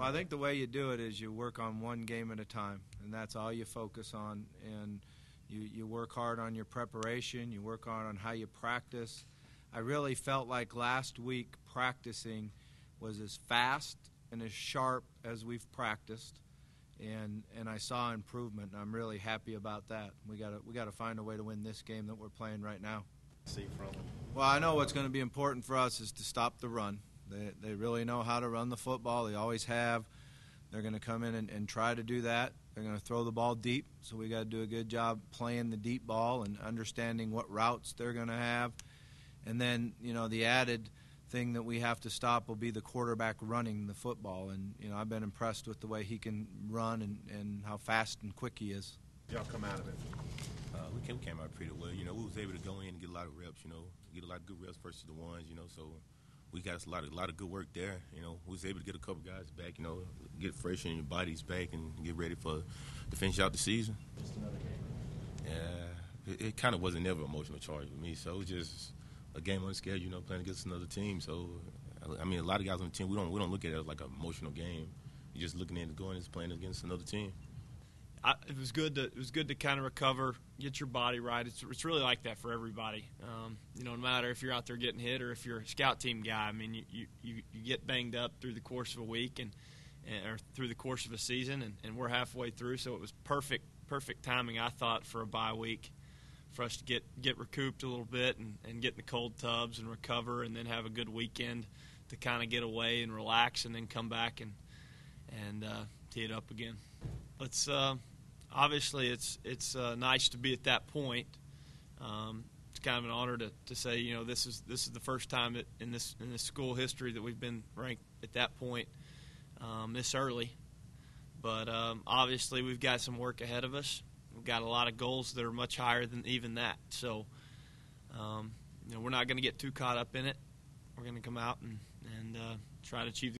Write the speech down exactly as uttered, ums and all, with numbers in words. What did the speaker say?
Well, I think the way you do it is you work on one game at a time, and that's all you focus on. And you, you work hard on your preparation, you work hard on how you practice. I really felt like last week practicing was as fast and as sharp as we've practiced, and and I saw improvement, and I'm really happy about that. We got to we got to find a way to win this game that we're playing right now. See from them. Well, I know what's going to be important for us is to stop the run. They they really know how to run the football. They always have. They're going to come in and, and try to do that. They're going to throw the ball deep, so we got to do a good job playing the deep ball and understanding what routes they're going to have. And then, you know, the added thing that we have to stop will be the quarterback running the football. And, you know, I've been impressed with the way he can run and, and how fast and quick he is. Y'all come out of it. Uh, we, came, we came out pretty well. You know, we was able to go in and get a lot of reps, you know, get a lot of good reps versus the ones, you know, so we got a lot of, a lot of good work there. You know, we was able to get a couple guys back, you know, get fresh in your bodies back and get ready for to finish out the season. Just another game. Yeah, it, it kind of wasn't never an emotional charge with me, so it was just a game on the schedule, you know, playing against another team. So, I mean, a lot of guys on the team, we don't we don't look at it as like an emotional game. You're just looking at it going and playing against another team. I, it was good to it was good to kind of recover, get your body right. It's it's really like that for everybody. Um, you know, no matter if you're out there getting hit or if you're a scout team guy. I mean, you, you, you, you get banged up through the course of a week and, and or through the course of a season, and, and we're halfway through. So it was perfect perfect timing, I thought, for a bye week, for us to get, get recouped a little bit and, and get in the cold tubs and recover, and then have a good weekend to kind of get away and relax, and then come back and and uh, tee it up again. Let's uh, obviously it's it's uh, nice to be at that point. Um, it's kind of an honor to, to say, you know, this is this is the first time that in this in this school history that we've been ranked at that point um, this early. But um, obviously we've got some work ahead of us. We've got a lot of goals that are much higher than even that. So um, you know, we're not going to get too caught up in it. We're going to come out and and uh, try to achieve the